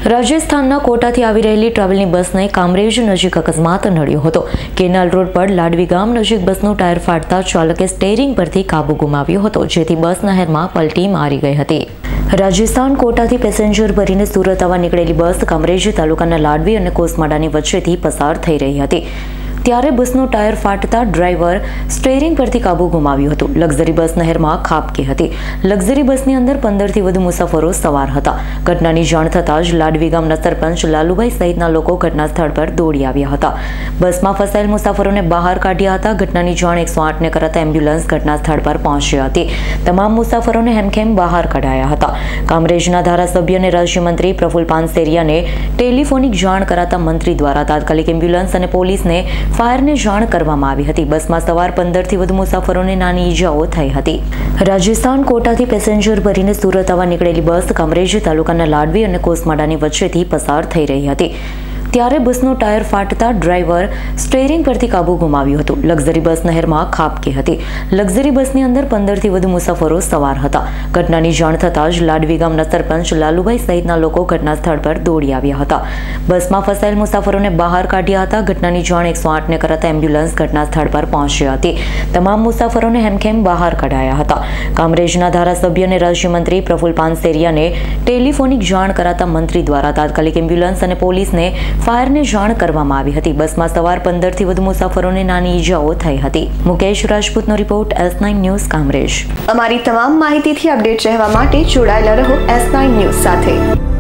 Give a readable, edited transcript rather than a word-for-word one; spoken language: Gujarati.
રાજસ્થાનના કોટાથી આવી રહેલી ટ્રાવેલની બસને કામરેજ નજીક અકસ્માત નડ્યો હતો। કેનાલ રોડ પર લાડવી ગામ નજીક બસનું ટાયર ફાટતા ચાલકે સ્ટીયરિંગ પરથી કાબુ ગુમાવ્યો હતો, જેથી બસ નહેરમાં પલટી મારી ગઈ હતી। રાજસ્થાન કોટાથી પેસેન્જર ભરીને સુરત આવવા નીકળેલી બસ કામરેજ તાલુકાના લાડવી અને કોસમાડાની વચ્ચેથી પસાર થઈ રહી હતી। ત્યારે બસનું ટાયર ફાટતા ડ્રાઈવર સ્ટીયરિંગ પરથી કાબુ ગુમાવ્યું હતું। લક્ઝરી બસ નહેરમાં ખાબકી હતી। લક્ઝરી બસની અંદર 15થી વધુ મુસાફરો સવાર હતા। ઘટનાની જાણ થતાં જ લાડવી ગામના સરપંચ લાલુભાઈ સહિતના લોકો ઘટના સ્થળ પર દોડી આવ્યા હતા। બસમાં ફસાયેલ મુસાફરોને બહાર કાઢ્યા હતા। ઘટનાની જાણ 108ને કરાતા એમ્બ્યુલન્સ ઘટના સ્થળ પર પહોંચી હતી। તમામ મુસાફરોને હેમખેમ બહાર કઢાયા હતા। કામરેજના ધારાસભ્ય અને રાજ્યમંત્રી પ્રફુલ પાનસેરિયાને ટેલિફોનિક જાણ કરાતા મંત્રી દ્વારા તાત્કાલિક એમ્બ્યુલન્સ અને પોલીસને ફાયરને જાણ કરવામાં આવી હતી। બસમાં સવાર 15થી વધુ મુસાફરોને નાની ઈજાઓ થઈ હતી। રાજસ્થાન કોટાથી પેસેન્જર ભરીને સુરત આવવા નીકળેલી બસ કામરેજ તાલુકાના લાડવી અને કોસમાડાની વચ્ચેથી પસાર થઈ રહી હતી। ત્યારે બસનું ટાયર ફાટતા ડ્રાઈવર સ્ટીયરિંગ પરથી કાબુ ગુમાવ્યું હતું। લક્ઝરી બસ નહેરમાં ખાબકી હતી। લક્ઝરી બસની અંદર 15થી વધુ મુસાફરો સવાર હતા। ઘટનાની જાણ થતાં જ લાડવી ગામના સરપંચ લાલુભાઈ સહિતના લોકો ઘટના સ્થળ પર દોડી આવ્યા હતા। બસમાં ફસાયેલ મુસાફરોને બહાર કાઢ્યા હતા। ઘટનાની જાણ 108ને કરાતા એમ્બ્યુલન્સ ઘટના સ્થળ પર પહોંચી હતી। તમામ મુસાફરોને હેમખેમ બહાર કઢાયા હતા। કામરેજના ધારાસભ્ય અને રાજ્યમંત્રી પ્રફુલ પાનસેરિયાને ટેલિફોનિક જાણ કરાતા મંત્રી દ્વારા તાત્કાલિક એમ્બ્યુલન્સ અને પોલીસને ફાયરને જાણ કરવામાં આવી હતી। બસમાં સવાર 15થી વધુ મુસાફરોને નાની ઈજાઓ થઈ હતી। મુકેશ રાજપૂતનો રિપોર્ટ S9 ન્યૂઝ કામરેજ। અમારી તમામ માહિતીથી અપડેટ રહેવા માટે જોડાયેલા રહો S9 ન્યૂઝ સાથે।